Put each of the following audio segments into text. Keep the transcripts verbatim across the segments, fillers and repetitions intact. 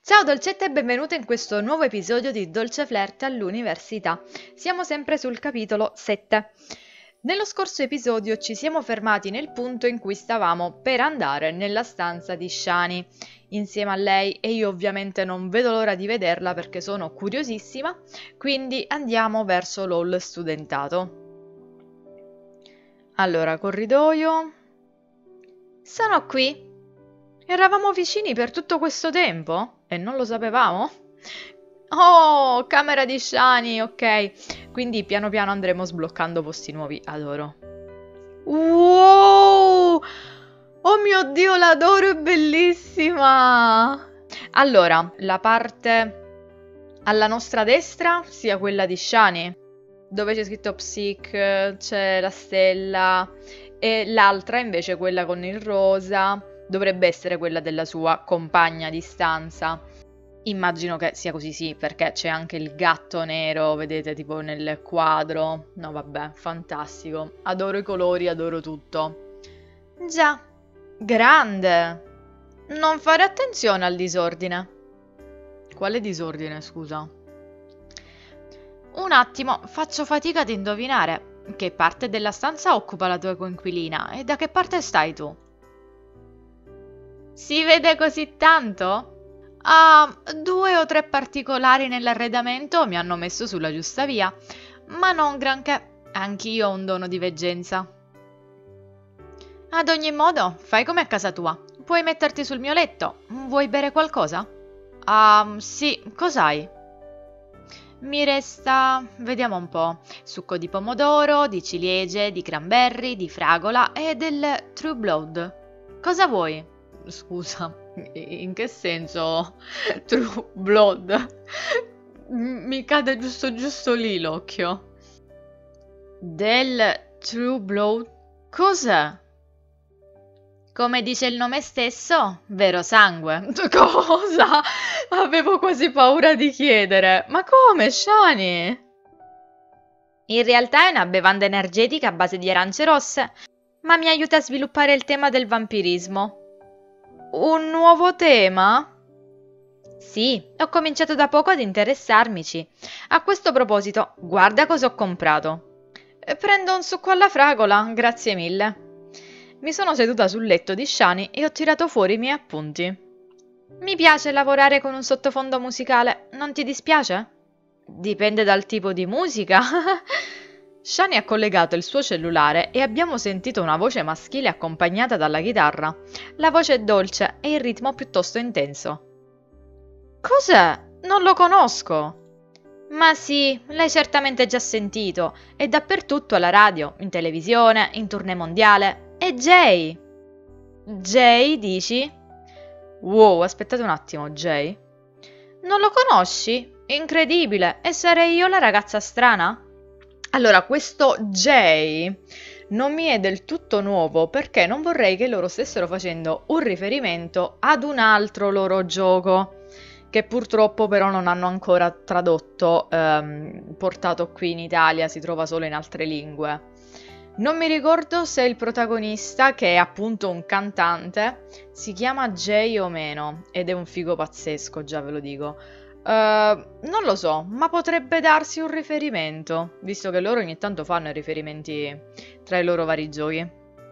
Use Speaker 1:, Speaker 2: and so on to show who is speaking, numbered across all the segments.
Speaker 1: Ciao dolcette e benvenute in questo nuovo episodio di Dolce Flirt all'Università. Siamo sempre sul capitolo sette. Nello scorso episodio ci siamo fermati nel punto in cui stavamo per andare nella stanza di Shani insieme a lei e io ovviamente non vedo l'ora di vederla perché sono curiosissima, quindi andiamo verso l'hall studentato. Allora, corridoio. Sono qui. Eravamo vicini per tutto questo tempo? E non lo sapevamo? Oh, camera di Shani, ok. Quindi piano piano andremo sbloccando posti nuovi, adoro. Wow! Oh mio Dio, l'adoro, è bellissima! Allora, la parte alla nostra destra sia quella di Shani, dove c'è scritto Psych, c'è la stella, e l'altra invece, quella con il rosa, dovrebbe essere quella della sua compagna di stanza. Immagino che sia così, sì, perché c'è anche il gatto nero, vedete, tipo nel quadro. No, vabbè, fantastico. Adoro i colori, adoro tutto. Già, grande. Non fare attenzione al disordine. Quale disordine, scusa? Un attimo, faccio fatica ad indovinare. Che parte della stanza occupa la tua coinquilina e da che parte stai tu? Si vede così tanto? Ah, due o tre particolari nell'arredamento mi hanno messo sulla giusta via, ma non granché, anch'io ho un dono di veggenza. Ad ogni modo, fai come a casa tua. Puoi metterti sul mio letto. Vuoi bere qualcosa? Ah, sì, cos'hai? Mi resta, vediamo un po', succo di pomodoro, di ciliegie, di cranberry, di fragola e del True Blood. Cosa vuoi? Scusa, in che senso True Blood? Mi cade giusto giusto lì l'occhio. Del True Blood? Cos'è? Come dice il nome stesso, vero sangue. Cosa? Avevo quasi paura di chiedere. Ma come, Shani? In realtà è una bevanda energetica a base di arance rosse, ma mi aiuta a sviluppare il tema del vampirismo. Un nuovo tema? Sì, ho cominciato da poco ad interessarmici. A questo proposito, guarda cosa ho comprato. Prendo un succo alla fragola, grazie mille. Mi sono seduta sul letto di Shani e ho tirato fuori i miei appunti. Mi piace lavorare con un sottofondo musicale, non ti dispiace? Dipende dal tipo di musica. Shani ha collegato il suo cellulare e abbiamo sentito una voce maschile accompagnata dalla chitarra. La voce è dolce e il ritmo piuttosto intenso. Cos'è? Non lo conosco. Ma sì, l'hai certamente già sentito. È dappertutto alla radio, in televisione, in tournée mondiale. È Jay! Jay, dici? Wow, aspettate un attimo, Jay? Non lo conosci? Incredibile! E sarei io la ragazza strana? Allora, questo Jay non mi è del tutto nuovo perché non vorrei che loro stessero facendo un riferimento ad un altro loro gioco che purtroppo però non hanno ancora tradotto, ehm, portato qui in Italia, si trova solo in altre lingue. Non mi ricordo se il protagonista, che è appunto un cantante, si chiama Jay o meno, ed è un figo pazzesco, già ve lo dico. Uh, non lo so, ma potrebbe darsi un riferimento, visto che loro ogni tanto fanno i riferimenti tra i loro vari giochi.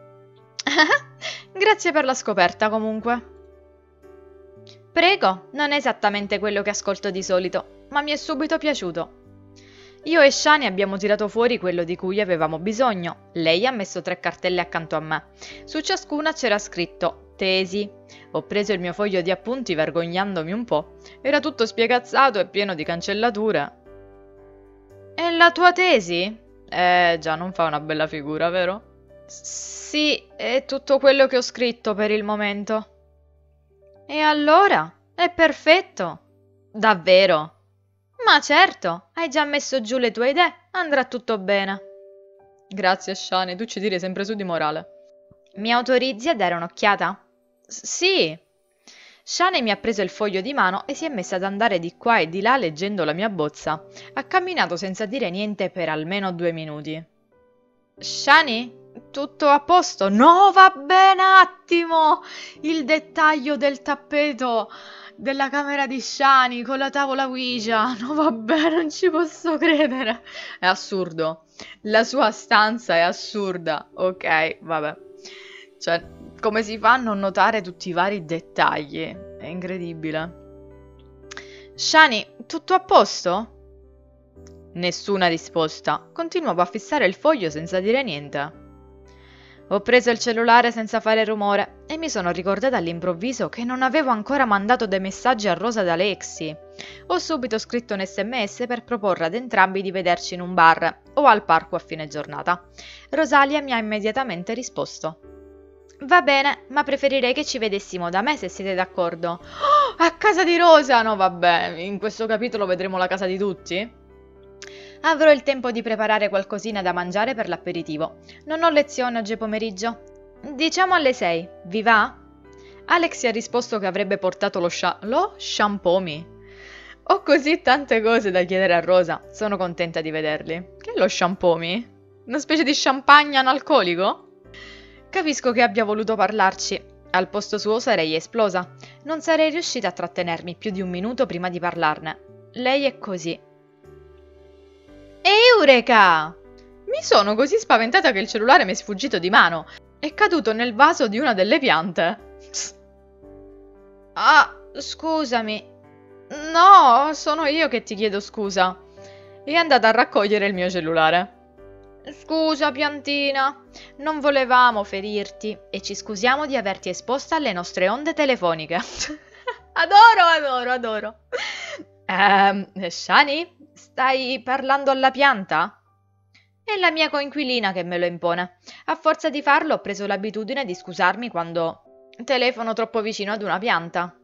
Speaker 1: Grazie per la scoperta, comunque. Prego, non è esattamente quello che ascolto di solito, ma mi è subito piaciuto. Io e Shani abbiamo tirato fuori quello di cui avevamo bisogno. Lei ha messo tre cartelle accanto a me. Su ciascuna c'era scritto tesi. Ho preso il mio foglio di appunti vergognandomi un po'. Era tutto spiegazzato e pieno di cancellature. E la tua tesi? Eh già, non fa una bella figura, vero? Sì, è tutto quello che ho scritto per il momento. E allora? È perfetto. Davvero? Ma certo, hai già messo giù le tue idee, andrà tutto bene. Grazie, Shani, tu ci tiri sempre su di morale. Mi autorizzi a dare un'occhiata? S- sì. Shani mi ha preso il foglio di mano e si è messa ad andare di qua e di là leggendo la mia bozza. Ha camminato senza dire niente per almeno due minuti. Shani? Tutto a posto? No, vabbè, un attimo! Il dettaglio del tappeto della camera di Shani con la tavola Ouija. No, vabbè, non ci posso credere. È assurdo. La sua stanza è assurda. Ok, vabbè. Cioè, come si fa a non notare tutti i vari dettagli? È incredibile. Shani, tutto a posto? Nessuna risposta. Continuavo a fissare il foglio senza dire niente. Ho preso il cellulare senza fare rumore e mi sono ricordata all'improvviso che non avevo ancora mandato dei messaggi a Rosa da Lexi. Ho subito scritto un sms per proporre ad entrambi di vederci in un bar o al parco a fine giornata. Rosalia mi ha immediatamente risposto. Va bene, ma preferirei che ci vedessimo da me se siete d'accordo. Oh, a casa di Rosa! No, vabbè, in questo capitolo vedremo la casa di tutti? Avrò il tempo di preparare qualcosina da mangiare per l'aperitivo. Non ho lezione oggi pomeriggio. Diciamo alle sei, vi va? Alex ha risposto che avrebbe portato lo scia... lo sciampomi. Ho così tante cose da chiedere a Rosa, sono contenta di vederli. Che è lo sciampomi? Una specie di champagne analcolico? Capisco che abbia voluto parlarci. Al posto suo sarei esplosa. Non sarei riuscita a trattenermi più di un minuto prima di parlarne. Lei è così. Eureka! Mi sono così spaventata che il cellulare mi è sfuggito di mano. È caduto nel vaso di una delle piante. Ah, scusami. No, sono io che ti chiedo scusa. È andata a raccogliere il mio cellulare. Scusa, piantina. Non volevamo ferirti e ci scusiamo di averti esposta alle nostre onde telefoniche. Adoro, adoro, adoro. Ehm, Shani? Stai parlando alla pianta? È la mia coinquilina che me lo impone. A forza di farlo ho preso l'abitudine di scusarmi quando telefono troppo vicino ad una pianta.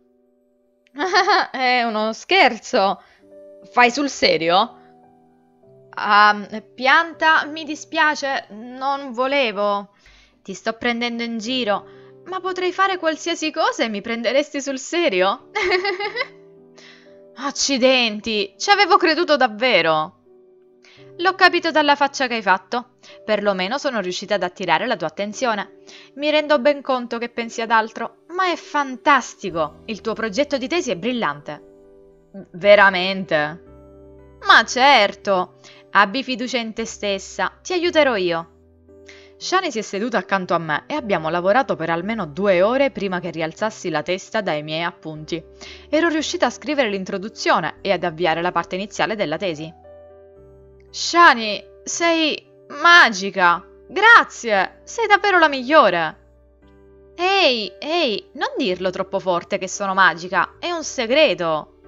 Speaker 1: È uno scherzo. Fai sul serio? Ah, pianta, mi dispiace, non volevo. Ti sto prendendo in giro, ma potrei fare qualsiasi cosa e mi prenderesti sul serio? Accidenti, ci avevo creduto davvero. L'ho capito dalla faccia che hai fatto. Perlomeno sono riuscita ad attirare la tua attenzione. Mi rendo ben conto che pensi ad altro, ma è fantastico. Il tuo progetto di tesi è brillante. Veramente? Ma certo. Abbi fiducia in te stessa. Ti aiuterò io. Shani si è seduta accanto a me e abbiamo lavorato per almeno due ore prima che rialzassi la testa dai miei appunti. Ero riuscita a scrivere l'introduzione e ad avviare la parte iniziale della tesi. Shani, sei magica! Grazie! Sei davvero la migliore! Ehi, ehi, non dirlo troppo forte che sono magica, è un segreto!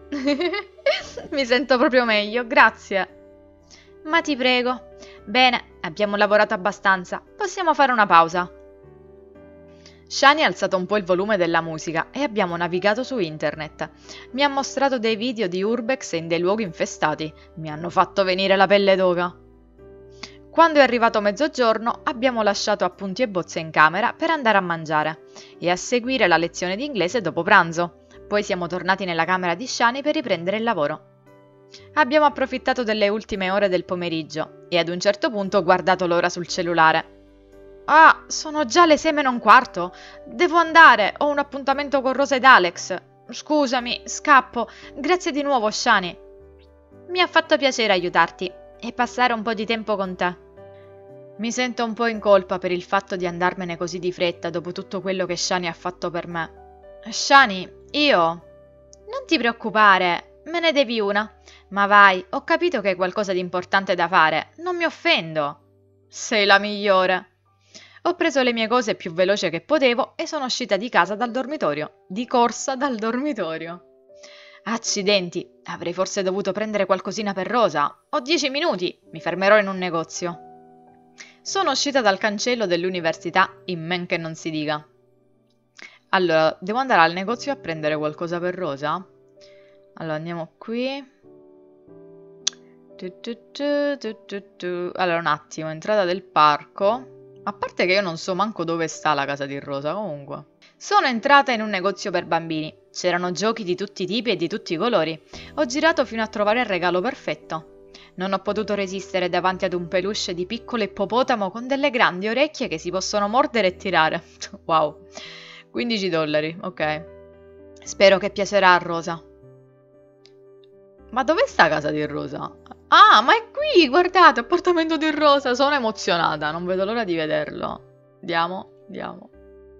Speaker 1: Mi sento proprio meglio, grazie! Ma ti prego. Bene, abbiamo lavorato abbastanza. Possiamo fare una pausa. Shani ha alzato un po' il volume della musica e abbiamo navigato su internet. Mi ha mostrato dei video di urbex in dei luoghi infestati. Mi hanno fatto venire la pelle d'oca. Quando è arrivato mezzogiorno abbiamo lasciato appunti e bozze in camera per andare a mangiare e a seguire la lezione di inglese dopo pranzo. Poi siamo tornati nella camera di Shani per riprendere il lavoro. Abbiamo approfittato delle ultime ore del pomeriggio e ad un certo punto ho guardato l'ora sul cellulare. Ah, sono già le sei meno un quarto. Devo andare, ho un appuntamento con Rosa ed Alex. Scusami, scappo. Grazie di nuovo, Shani. Mi ha fatto piacere aiutarti e passare un po' di tempo con te. Mi sento un po' in colpa per il fatto di andarmene così di fretta dopo tutto quello che Shani ha fatto per me. Shani, io... Non ti preoccupare, me ne devi una. Ma vai, ho capito che hai qualcosa di importante da fare. Non mi offendo. Sei la migliore. Ho preso le mie cose più veloce che potevo e sono uscita di casa dal dormitorio. Di corsa dal dormitorio. Accidenti, avrei forse dovuto prendere qualcosina per Rosa. Ho dieci minuti, mi fermerò in un negozio. Sono uscita dal cancello dell'università in men che non si dica. Allora, devo andare al negozio a prendere qualcosa per Rosa? Allora, andiamo qui. Allora, un attimo, entrata del parco. A parte che io non so manco dove sta la casa di Rosa, comunque. Sono entrata in un negozio per bambini. C'erano giochi di tutti i tipi e di tutti i colori. Ho girato fino a trovare il regalo perfetto. Non ho potuto resistere davanti ad un peluche di piccolo ippopotamo con delle grandi orecchie che si possono mordere e tirare. Wow, quindici dollari, ok. Spero che piacerà a Rosa. Ma dove sta casa di Rosa? Ah, ma è qui, guardate, appartamento di Rosa, sono emozionata, non vedo l'ora di vederlo. Andiamo, andiamo.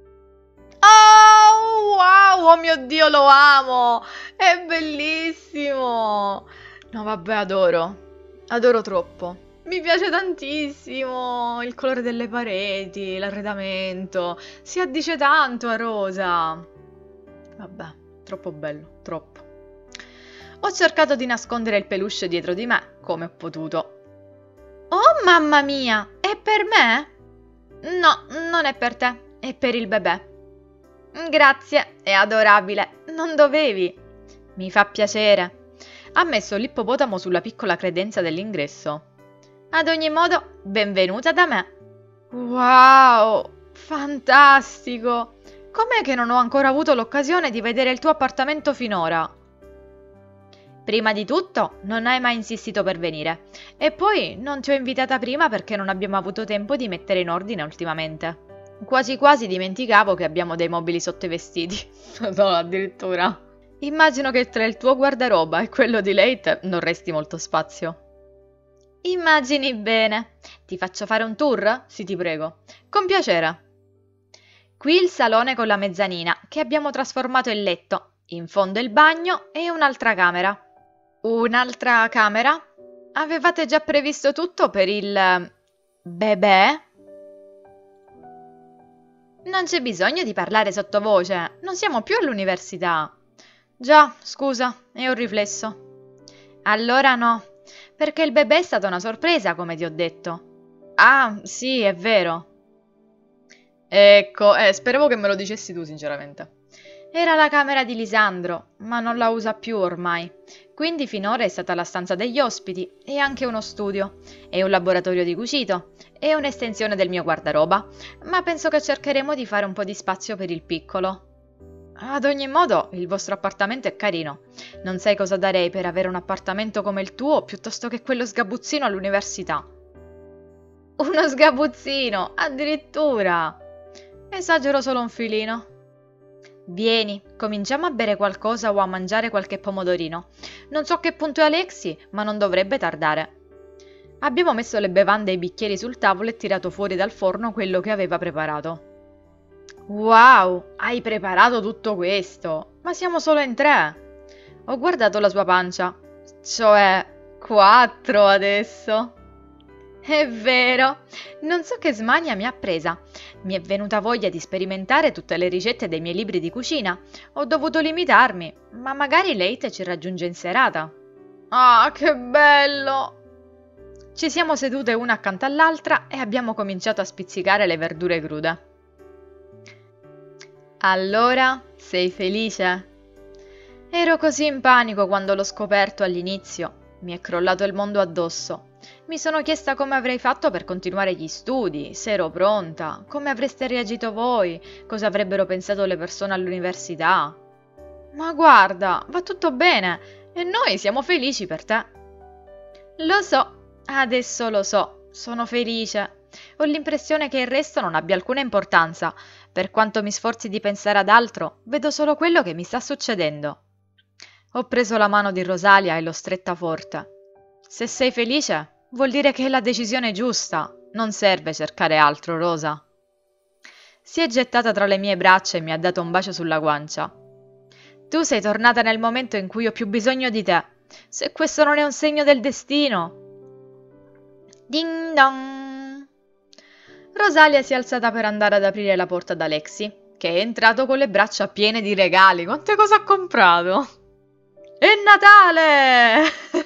Speaker 1: Oh, wow, oh mio Dio, lo amo, è bellissimo. No, vabbè, adoro, adoro troppo. Mi piace tantissimo il colore delle pareti, l'arredamento, si addice tanto a Rosa. Vabbè, troppo bello, troppo. Ho cercato di nascondere il peluche dietro di me, come ho potuto. Oh, mamma mia, è per me? No, non è per te, è per il bebè. Grazie, è adorabile, non dovevi. Mi fa piacere. Ha messo l'ippopotamo sulla piccola credenza dell'ingresso. Ad ogni modo, benvenuta da me. Wow, fantastico! Com'è che non ho ancora avuto l'occasione di vedere il tuo appartamento finora? Prima di tutto, non hai mai insistito per venire. E poi non ti ho invitata prima perché non abbiamo avuto tempo di mettere in ordine ultimamente. Quasi quasi dimenticavo che abbiamo dei mobili sotto i vestiti. No, addirittura. Immagino che tra il tuo guardaroba e quello di Leite non resti molto spazio. Immagini bene. Ti faccio fare un tour? Sì, ti prego. Con piacere. Qui il salone con la mezzanina, che abbiamo trasformato in letto. In fondo il bagno e un'altra camera. Un'altra camera? Avevate già previsto tutto per il bebè? Non c'è bisogno di parlare sottovoce, non siamo più all'università. Già, scusa, è un riflesso. Allora no, perché il bebè è stata una sorpresa, come ti ho detto. Ah, sì, è vero. Ecco, eh, speravo che me lo dicessi tu, sinceramente. Era la camera di Lisandro, ma non la usa più ormai. Quindi finora è stata la stanza degli ospiti e anche uno studio, e un laboratorio di cucito, e un'estensione del mio guardaroba, ma penso che cercheremo di fare un po' di spazio per il piccolo. Ad ogni modo, il vostro appartamento è carino. Non sai cosa darei per avere un appartamento come il tuo piuttosto che quello sgabuzzino all'università. Uno sgabuzzino, addirittura! Esagero solo un filino. Vieni, cominciamo a bere qualcosa o a mangiare qualche pomodorino. Non so a che punto è Alexi, ma non dovrebbe tardare. Abbiamo messo le bevande e i bicchieri sul tavolo e tirato fuori dal forno quello che aveva preparato. Wow, hai preparato tutto questo? Ma siamo solo in tre. Ho guardato la sua pancia, cioè quattro adesso. È vero, non so che smania mi ha presa. Mi è venuta voglia di sperimentare tutte le ricette dei miei libri di cucina. Ho dovuto limitarmi, ma magari Leite ci raggiunge in serata. Ah, che bello! Ci siamo sedute una accanto all'altra e abbiamo cominciato a spizzicare le verdure crude. Allora, sei felice? Ero così in panico quando l'ho scoperto all'inizio. Mi è crollato il mondo addosso. Mi sono chiesta come avrei fatto per continuare gli studi, se ero pronta, come avreste reagito voi, cosa avrebbero pensato le persone all'università. Ma guarda, va tutto bene e noi siamo felici per te. Lo so, adesso lo so, sono felice. Ho l'impressione che il resto non abbia alcuna importanza. Per quanto mi sforzi di pensare ad altro, vedo solo quello che mi sta succedendo. Ho preso la mano di Rosalia e l'ho stretta forte. Se sei felice, vuol dire che è la decisione giusta. Non serve cercare altro, Rosa. Si è gettata tra le mie braccia e mi ha dato un bacio sulla guancia. Tu sei tornata nel momento in cui ho più bisogno di te. Se questo non è un segno del destino. Ding dong. Rosalia si è alzata per andare ad aprire la porta ad Alexi, che è entrato con le braccia piene di regali. Quante cose ha comprato? È Natale!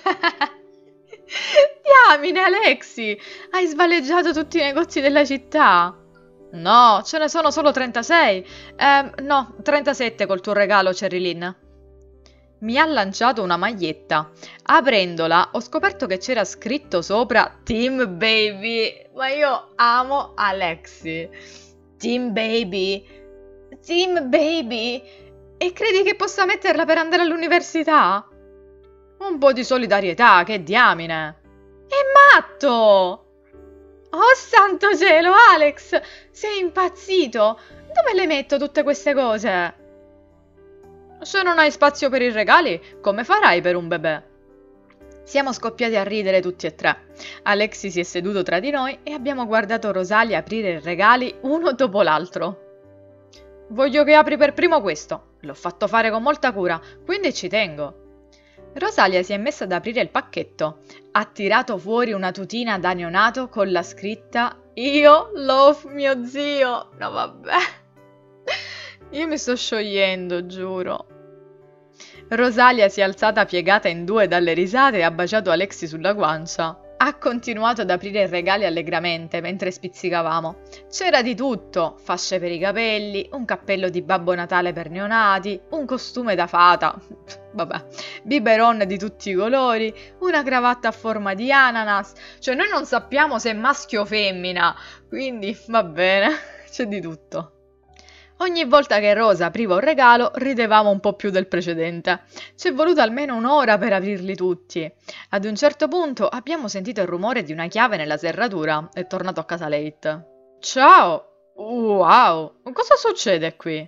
Speaker 1: Diamine, Alexi! Hai svaleggiato tutti i negozi della città? No, ce ne sono solo trentasei. Eh, no, trentasette col tuo regalo, Cherry-Lynn. Mi ha lanciato una maglietta. Aprendola, ho scoperto che c'era scritto sopra Team Baby. Ma io amo Alexi. Team Baby. Team Baby. E credi che possa metterla per andare all'università? Un po' di solidarietà, che diamine. matto! Oh santo cielo, Alex! Sei impazzito? Dove le metto tutte queste cose? Se non hai spazio per i regali, come farai per un bebè? Siamo scoppiati a ridere tutti e tre. Alexi si è seduto tra di noi e abbiamo guardato Rosalia aprire i regali uno dopo l'altro. Voglio che apri per primo questo. L'ho fatto fare con molta cura, quindi ci tengo. Rosalia si è messa ad aprire il pacchetto. Ha tirato fuori una tutina da neonato con la scritta "Io love mio zio". No vabbè. Io mi sto sciogliendo, giuro. Rosalia si è alzata piegata in due dalle risate e ha baciato Alexi sulla guancia. Ha continuato ad aprire i regali allegramente mentre spizzicavamo. C'era di tutto: fasce per i capelli, un cappello di Babbo Natale per neonati, un costume da fata, vabbè, biberon di tutti i colori, una cravatta a forma di ananas. Cioè noi non sappiamo se è maschio o femmina, quindi va bene, c'è di tutto. Ogni volta che Rosa apriva un regalo ridevamo un po' più del precedente. Ci è voluta almeno un'ora per aprirli tutti. Ad un certo punto abbiamo sentito il rumore di una chiave nella serratura. È tornato a casa Late. Ciao! Wow! Cosa succede qui?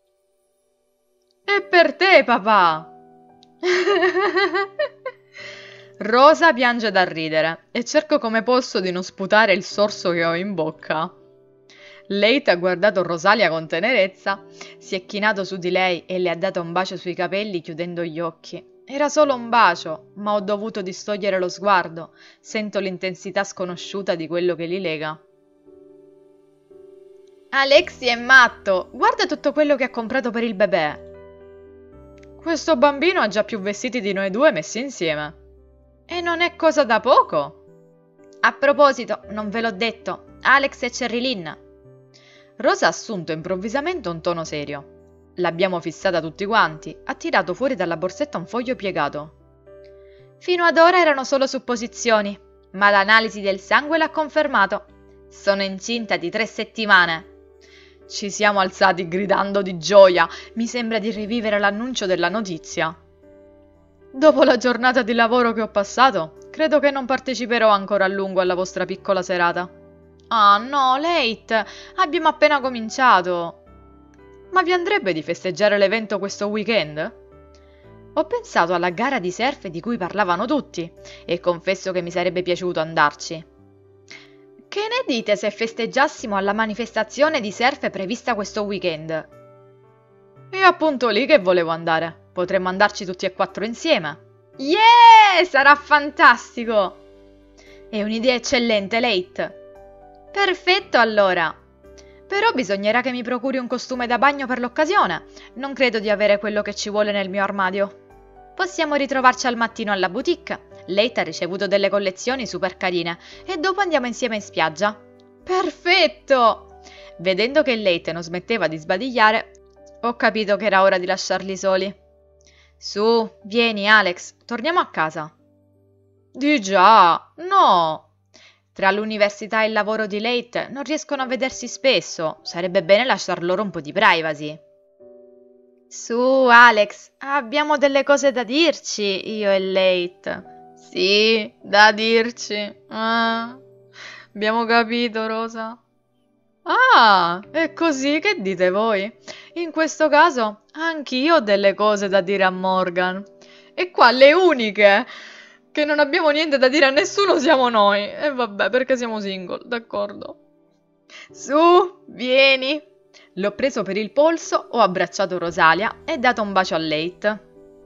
Speaker 1: È per te, papà! Rosa piange da ridere e cerco come posso di non sputare il sorso che ho in bocca. Late ha guardato Rosalia con tenerezza, si è chinato su di lei e le ha dato un bacio sui capelli chiudendo gli occhi. Era solo un bacio, ma ho dovuto distogliere lo sguardo. Sento l'intensità sconosciuta di quello che li lega. Alexi è matto! Guarda tutto quello che ha comprato per il bebè! Questo bambino ha già più vestiti di noi due messi insieme. E non è cosa da poco! A proposito, non ve l'ho detto, Alex e Cherry-Lynn. Rosa ha assunto improvvisamente un tono serio. L'abbiamo fissata tutti quanti, ha tirato fuori dalla borsetta un foglio piegato. Fino ad ora erano solo supposizioni, ma l'analisi del sangue l'ha confermato. Sono incinta di tre settimane. Ci siamo alzati gridando di gioia. Mi sembra di rivivere l'annuncio della notizia. Dopo la giornata di lavoro che ho passato, credo che non parteciperò ancora a lungo alla vostra piccola serata. Ah no, Late, abbiamo appena cominciato. Ma vi andrebbe di festeggiare l'evento questo weekend? Ho pensato alla gara di surf di cui parlavano tutti e confesso che mi sarebbe piaciuto andarci. Che ne dite se festeggiassimo alla manifestazione di surf prevista questo weekend? E appunto lì che volevo andare. Potremmo andarci tutti e quattro insieme. Yeah! Sarà fantastico! È un'idea eccellente, Late. Perfetto allora! Però bisognerà che mi procuri un costume da bagno per l'occasione. Non credo di avere quello che ci vuole nel mio armadio. Possiamo ritrovarci al mattino alla boutique. Late ha ricevuto delle collezioni super carine e dopo andiamo insieme in spiaggia. Perfetto! Vedendo che Late non smetteva di sbadigliare, ho capito che era ora di lasciarli soli. Su, vieni Alex, torniamo a casa. Di già, no! Tra l'università e il lavoro di Late non riescono a vedersi spesso, sarebbe bene lasciar loro un po' di privacy. Su, Alex, abbiamo delle cose da dirci, io e Late. Sì, da dirci. Ah, abbiamo capito, Rosa. Ah, è così che dite voi? In questo caso, anch'io ho delle cose da dire a Morgan. E qua le uniche che non abbiamo niente da dire a nessuno siamo noi. E vabbè, perché siamo single, d'accordo. Su, vieni. L'ho preso per il polso, ho abbracciato Rosalia e dato un bacio a Late.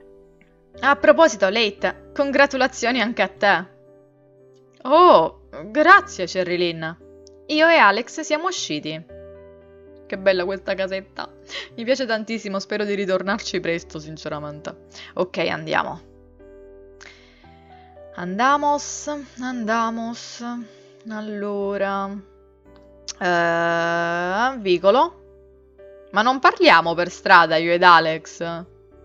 Speaker 1: A proposito, Late, congratulazioni anche a te. Oh, grazie, Cherry-Lynn. Io e Alex siamo usciti. Che bella questa casetta. Mi piace tantissimo, spero di ritornarci presto, sinceramente. Ok, andiamo. Andamos, andamos. Allora... Eh, vicolo? Ma non parliamo per strada io ed Alex?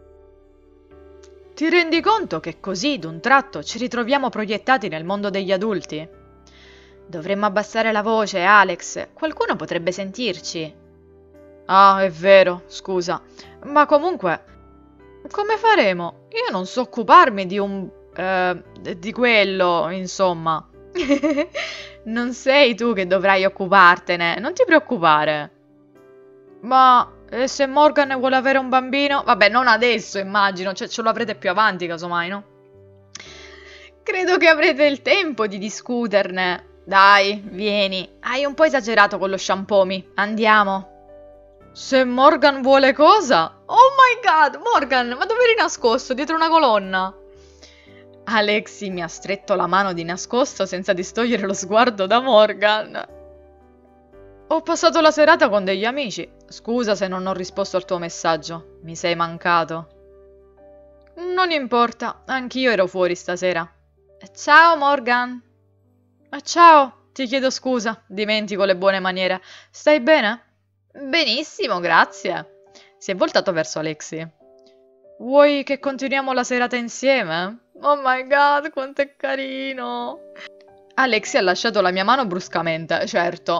Speaker 1: Ti rendi conto che così, d'un tratto, ci ritroviamo proiettati nel mondo degli adulti? Dovremmo abbassare la voce, Alex. Qualcuno potrebbe sentirci. Ah, è vero, scusa. Ma comunque, come faremo? Io non so occuparmi di un Eh, di quello, insomma. Non sei tu che dovrai occupartene, non ti preoccupare. Ma e se Morgan vuole avere un bambino? Vabbè, non adesso, immagino, cioè ce lo avrete più avanti, casomai, no? Credo che avrete il tempo di discuterne. Dai, vieni. Hai un po' esagerato con lo sciampomi. Andiamo. Se Morgan vuole cosa? Oh my god, Morgan, ma dove eri nascosto? Dietro una colonna? Alexi mi ha stretto la mano di nascosto senza distogliere lo sguardo da Morgan. Ho passato la serata con degli amici. Scusa se non ho risposto al tuo messaggio. Mi sei mancato. Non importa, anch'io ero fuori stasera. Ciao Morgan. Ciao, ti chiedo scusa, dimentico le buone maniere. Stai bene? Benissimo, grazie. Si è voltato verso Alexi. Vuoi che continuiamo la serata insieme? Oh my god, quanto è carino. Alexi ha lasciato la mia mano bruscamente, certo.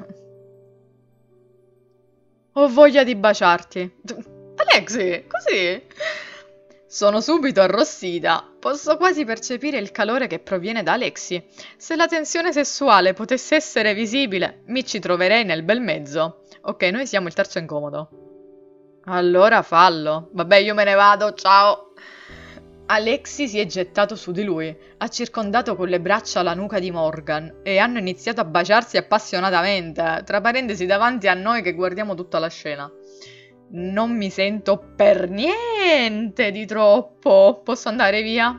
Speaker 1: Ho voglia di baciarti. Alexi, così? Sono subito arrossita. Posso quasi percepire il calore che proviene da Alexi. Se la tensione sessuale potesse essere visibile, mi ci troverei nel bel mezzo. Ok, noi siamo il terzo incomodo. Allora fallo. Vabbè, io me ne vado, ciao. Alexi si è gettato su di lui, ha circondato con le braccia la nuca di Morgan e hanno iniziato a baciarsi appassionatamente, tra parentesi davanti a noi che guardiamo tutta la scena. Non mi sento per niente di troppo. Posso andare via?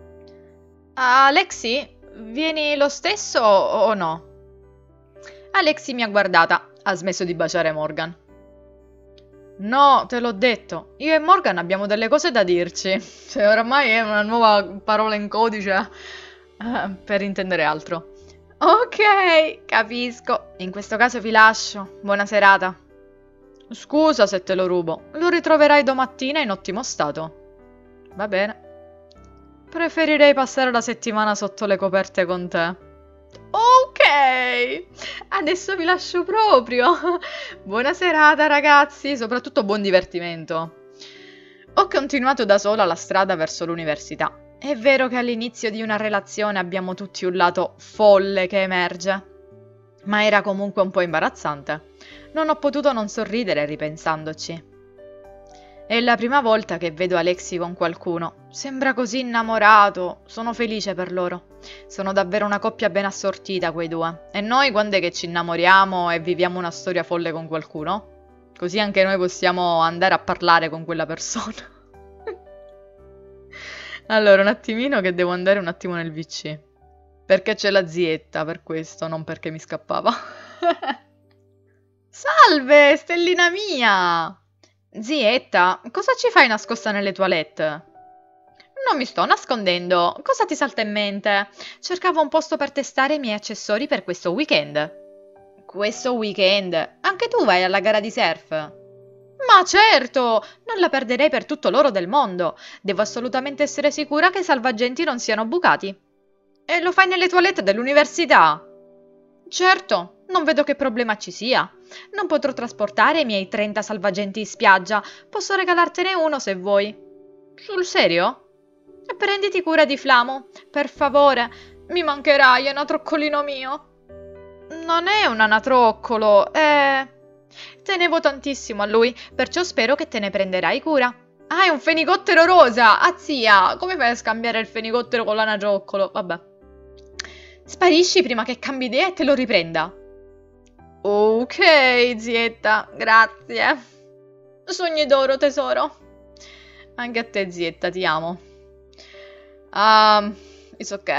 Speaker 1: Alexi, vieni lo stesso o no? Alexi mi ha guardata, ha smesso di baciare Morgan. No, te l'ho detto, io e Morgan abbiamo delle cose da dirci. Cioè, oramai è una nuova parola in codice eh, per intendere altro. Ok, capisco. In questo caso vi lascio. Buona serata. Scusa se te lo rubo. Lo ritroverai domattina in ottimo stato. Va bene. Preferirei passare la settimana sotto le coperte con te. Ok, adesso vi lascio proprio. Buona serata ragazzi, soprattutto buon divertimento. Ho continuato da sola la strada verso l'università. È vero che all'inizio di una relazione abbiamo tutti un lato folle che emerge, ma era comunque un po' imbarazzante. Non ho potuto non sorridere ripensandoci. È la prima volta che vedo Alexi con qualcuno. Sembra così innamorato. Sono felice per loro. Sono davvero una coppia ben assortita quei due. E noi quando è che ci innamoriamo e viviamo una storia folle con qualcuno? Così anche noi possiamo andare a parlare con quella persona. Allora, un attimino che devo andare un attimo nel V C. Perché c'è la zietta, per questo, non perché mi scappava. Salve, stellina mia! Zietta, cosa ci fai nascosta nelle toilette? Non mi sto nascondendo. Cosa ti salta in mente? Cercavo un posto per testare i miei accessori per questo weekend. Questo weekend? Anche tu vai alla gara di surf? Ma certo! Non la perderei per tutto l'oro del mondo. Devo assolutamente essere sicura che i salvagenti non siano bucati. E lo fai nelle toilette dell'università? Certo, non vedo che problema ci sia. Non potrò trasportare i miei trenta salvagenti in spiaggia. Posso regalartene uno se vuoi. Sul serio? E prenditi cura di Flamo, per favore. Mi mancherai, anatroccolino mio. Non è un anatroccolo, è... Tenevo tantissimo a lui, perciò spero che te ne prenderai cura. Ah, è un fenicottero rosa! Ah, zia, come fai a scambiare il fenicottero con l'anatroccolo? Vabbè. Sparisci prima che cambi idea e te lo riprenda. Ok, zietta, grazie. Sogni d'oro, tesoro. Anche a te, zietta, ti amo. Um, it's ok.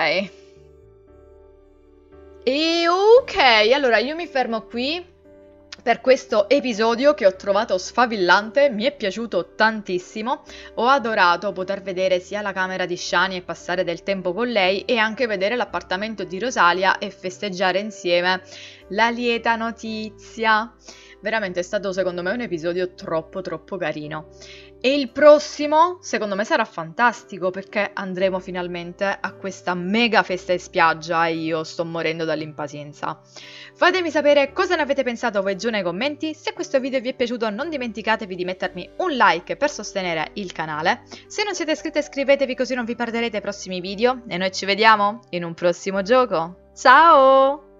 Speaker 1: E ok, allora io mi fermo qui per questo episodio che ho trovato sfavillante, mi è piaciuto tantissimo, ho adorato poter vedere sia la camera di Shani e passare del tempo con lei e anche vedere l'appartamento di Rosalia e festeggiare insieme la lieta notizia. Veramente è stato secondo me un episodio troppo troppo carino. E il prossimo secondo me sarà fantastico perché andremo finalmente a questa mega festa in spiaggia e io sto morendo dall'impazienza. Fatemi sapere cosa ne avete pensato voi giù nei commenti. Se questo video vi è piaciuto non dimenticatevi di mettermi un like per sostenere il canale. Se non siete iscritti iscrivetevi così non vi perderete i prossimi video e noi ci vediamo in un prossimo gioco. Ciao!